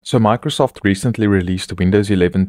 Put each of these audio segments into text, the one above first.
So Microsoft recently released Windows 11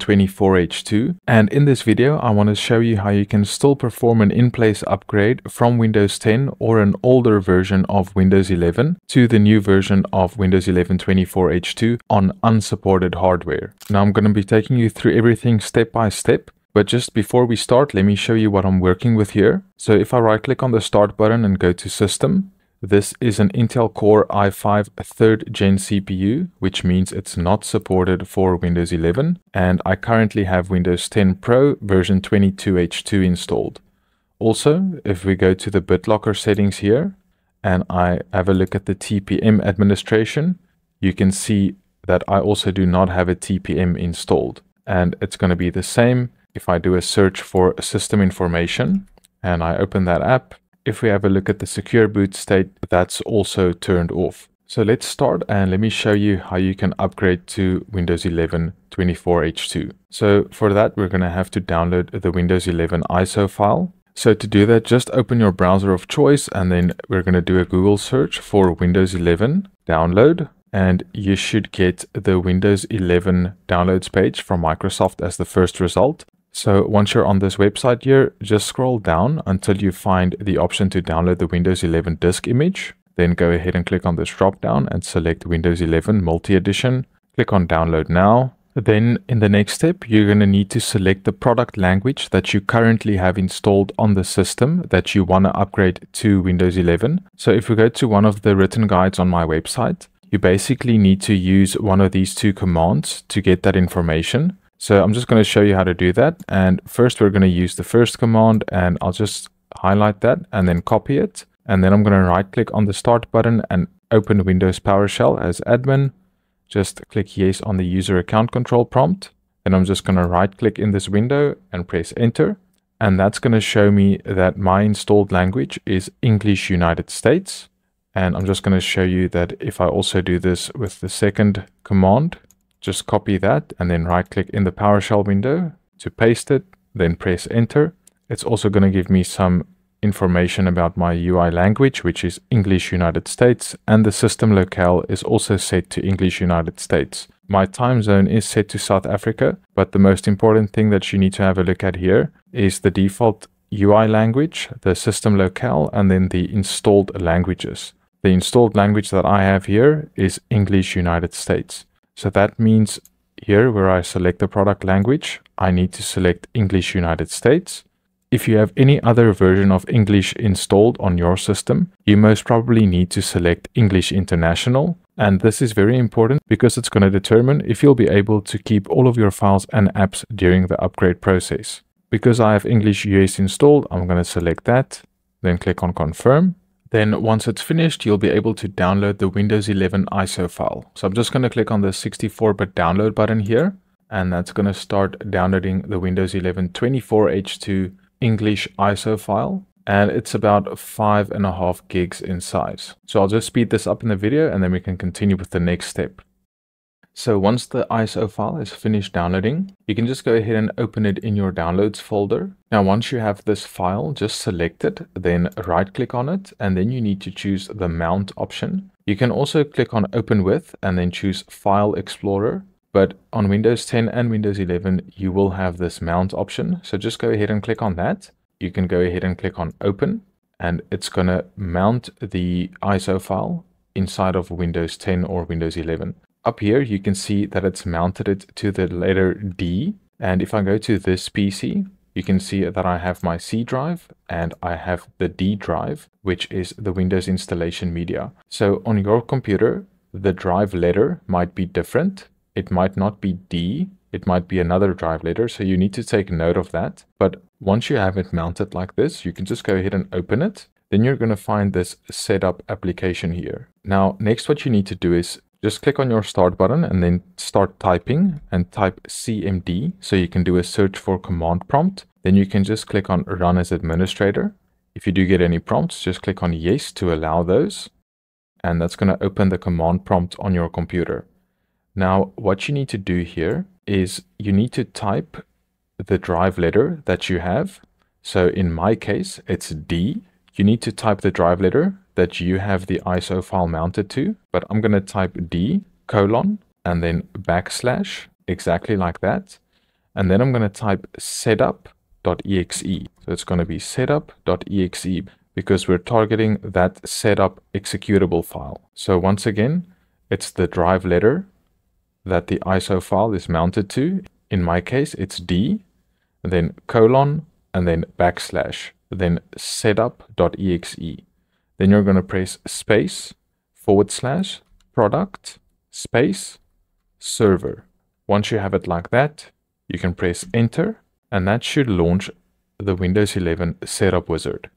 24H2, and in this video I want to show you how you can still perform an in-place upgrade from Windows 10 or an older version of Windows 11 to the new version of Windows 11 24H2 on unsupported hardware. Now I'm going to be taking you through everything step by step. But just before we start, let me show you what I'm working with here. So if I right click on the Start button and go to System, this is an Intel Core i5 3rd Gen CPU, which means it's not supported for Windows 11. And I currently have Windows 10 Pro version 22H2 installed. Also, if we go to the BitLocker settings here, and I have a look at the TPM administration, you can see that I also do not have a TPM installed. And it's going to be the same if I do a search for system information and I open that app. If we have a look at the secure boot state, that's also turned off. So let's start and let me show you how you can upgrade to Windows 11 24H2. So for that, we're going to have to download the Windows 11 ISO file. So to do that, just open your browser of choice and then we're going to do a Google search for Windows 11 download. And you should get the Windows 11 downloads page from Microsoft as the first result. So once you're on this website here, just scroll down until you find the option to download the Windows 11 disk image. Then go ahead and click on this drop down and select Windows 11 Multi-Edition. Click on Download Now. Then in the next step, you're going to need to select the product language that you currently have installed on the system that you want to upgrade to Windows 11. So if we go to one of the written guides on my website, you basically need to use one of these two commands to get that information. So I'm just going to show you how to do that. And first we're going to use the first command and I'll just highlight that and then copy it. And then I'm going to right click on the Start button and open Windows PowerShell as admin. Just click yes on the user account control prompt. Then I'm just going to right click in this window and press enter. And that's going to show me that my installed language is English United States. And I'm just going to show you that if I also do this with the second command, just copy that and then right click in the PowerShell window to paste it, then press enter. It's also going to give me some information about my UI language, which is English United States, and the system locale is also set to English United States. My time zone is set to South Africa, but the most important thing that you need to have a look at here is the default UI language, the system locale, and then the installed languages. The installed language that I have here is English United States. So that means here where I select the product language, I need to select English United States. If you have any other version of English installed on your system, you most probably need to select English International. And this is very important because it's going to determine if you'll be able to keep all of your files and apps during the upgrade process. Because I have English US installed, I'm going to select that, then click on Confirm. Then once it's finished, you'll be able to download the Windows 11 ISO file. So I'm just going to click on the 64-bit download button here, and that's going to start downloading the Windows 11 24H2 English ISO file. And it's about 5.5 gigs in size. So I'll just speed this up in the video and then we can continue with the next step. So once the ISO file is finished downloading, you can just go ahead and open it in your downloads folder. Now, once you have this file, just select it, then right click on it, and then you need to choose the mount option. You can also click on Open With and then choose File Explorer. But on Windows 10 and Windows 11, you will have this mount option. So just go ahead and click on that. You can go ahead and click on Open, and it's going to mount the ISO file inside of Windows 10 or Windows 11. Up here, you can see that it's mounted it to the letter D. And if I go to this PC, you can see that I have my C drive and I have the D drive, which is the Windows installation media. So on your computer, the drive letter might be different. It might not be D. It might be another drive letter. So you need to take note of that. But once you have it mounted like this, you can just go ahead and open it. Then you're going to find this setup application here. Now, next what you need to do is just click on your Start button and then start typing and type CMD so you can do a search for command prompt. Then you can just click on Run as Administrator. If you do get any prompts, just click on Yes to allow those. And that's going to open the command prompt on your computer. Now, what you need to do here is you need to type the drive letter that you have. So in my case, it's D. You need to type the drive letter that you have the ISO file mounted to, but I'm going to type D:, and then backslash, exactly like that. And then I'm going to type setup.exe. So it's going to be setup.exe because we're targeting that setup executable file. So once again, it's the drive letter that the ISO file is mounted to. In my case, it's D, and then colon, and then backslash, then setup.exe. Then you're going to press space, / product, space, server. Once you have it like that, you can press enter, and that should launch the Windows 11 setup wizard.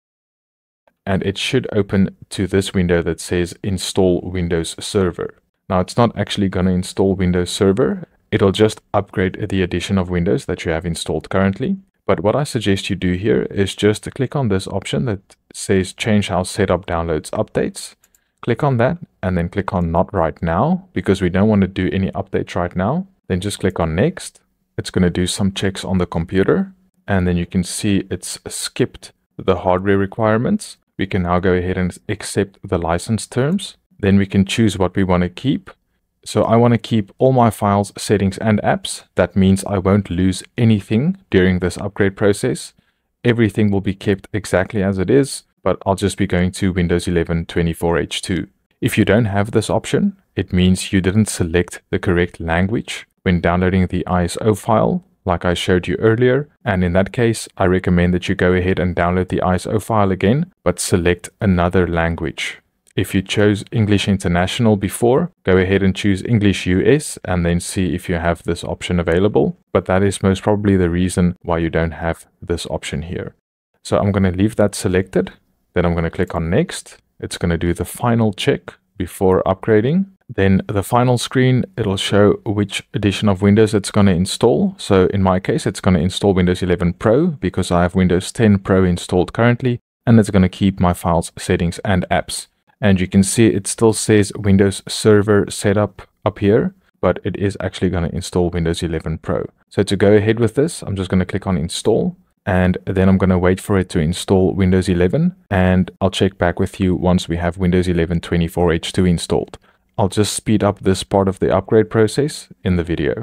And it should open to this window that says install Windows Server. Now it's not actually going to install Windows Server. It'll just upgrade the edition of Windows that you have installed currently. But what I suggest you do here is just click on this option that says change how setup downloads updates. Click on that and then click on not right now because we don't want to do any updates right now. Then just click on next. It's going to do some checks on the computer and then you can see it's skipped the hardware requirements. We can now go ahead and accept the license terms. Then we can choose what we want to keep. So I want to keep all my files, settings, and apps. That means I won't lose anything during this upgrade process. Everything will be kept exactly as it is, but I'll just be going to Windows 11 24H2. If you don't have this option, it means you didn't select the correct language when downloading the ISO file, like I showed you earlier. And in that case, I recommend that you go ahead and download the ISO file again, but select another language. If you chose English International before, go ahead and choose English US and then see if you have this option available. But that is most probably the reason why you don't have this option here. So I'm going to leave that selected. Then I'm going to click on next. It's going to do the final check before upgrading. Then the final screen, it'll show which edition of Windows it's going to install. So in my case, it's going to install Windows 11 Pro because I have Windows 10 Pro installed currently. And it's going to keep my files, settings, and apps. And you can see it still says Windows Server Setup up here, but it is actually going to install Windows 11 Pro. So to go ahead with this, I'm just going to click on install, and then I'm going to wait for it to install Windows 11, and I'll check back with you once we have Windows 11 24H2 installed. I'll just speed up this part of the upgrade process in the video.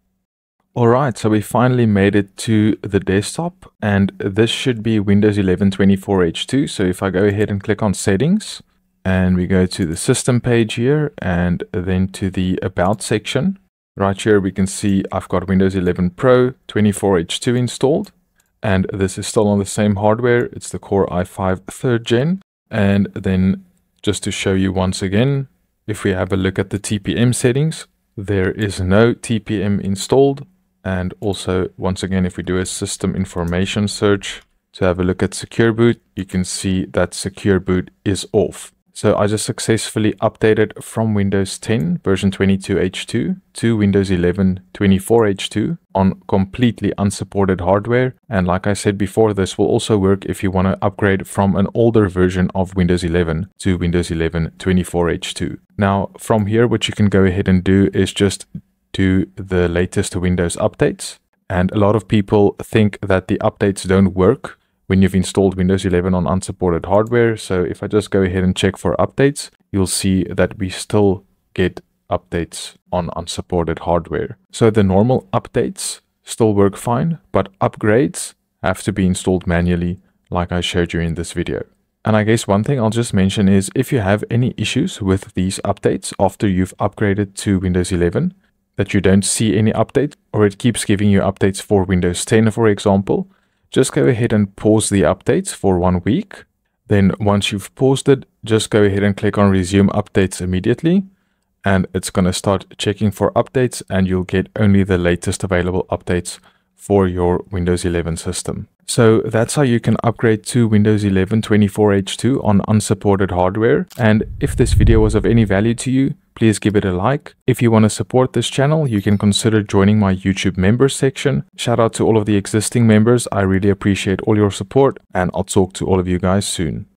Alright, so we finally made it to the desktop, and this should be Windows 11 24H2. So if I go ahead and click on settings, and we go to the system page here and then to the about section. Right here we can see I've got Windows 11 Pro 24H2 installed. And this is still on the same hardware. It's the Core i5 3rd Gen. And then just to show you once again, if we have a look at the TPM settings, there is no TPM installed. And also, once again, if we do a system information search to have a look at Secure Boot, you can see that Secure Boot is off. So I just successfully updated from Windows 10 version 22H2 to Windows 11 24H2 on completely unsupported hardware. And like I said before, this will also work if you want to upgrade from an older version of Windows 11 to Windows 11 24H2. Now from here, what you can go ahead and do is just do the latest Windows updates. And a lot of people think that the updates don't work when you've installed Windows 11 on unsupported hardware. So if I just go ahead and check for updates, you'll see that we still get updates on unsupported hardware. So the normal updates still work fine, but upgrades have to be installed manually like I showed you in this video. And I guess one thing I'll just mention is if you have any issues with these updates after you've upgraded to Windows 11, that you don't see any update or it keeps giving you updates for Windows 10, for example, just go ahead and pause the updates for 1 week. Then once you've paused it, just go ahead and click on resume updates immediately. And it's going to start checking for updates and you'll get only the latest available updates for your Windows 11 system. So that's how you can upgrade to Windows 11 24H2 on unsupported hardware. And if this video was of any value to you, please give it a like. If you want to support this channel, you can consider joining my YouTube members section. Shout out to all of the existing members. I really appreciate all your support and I'll talk to all of you guys soon.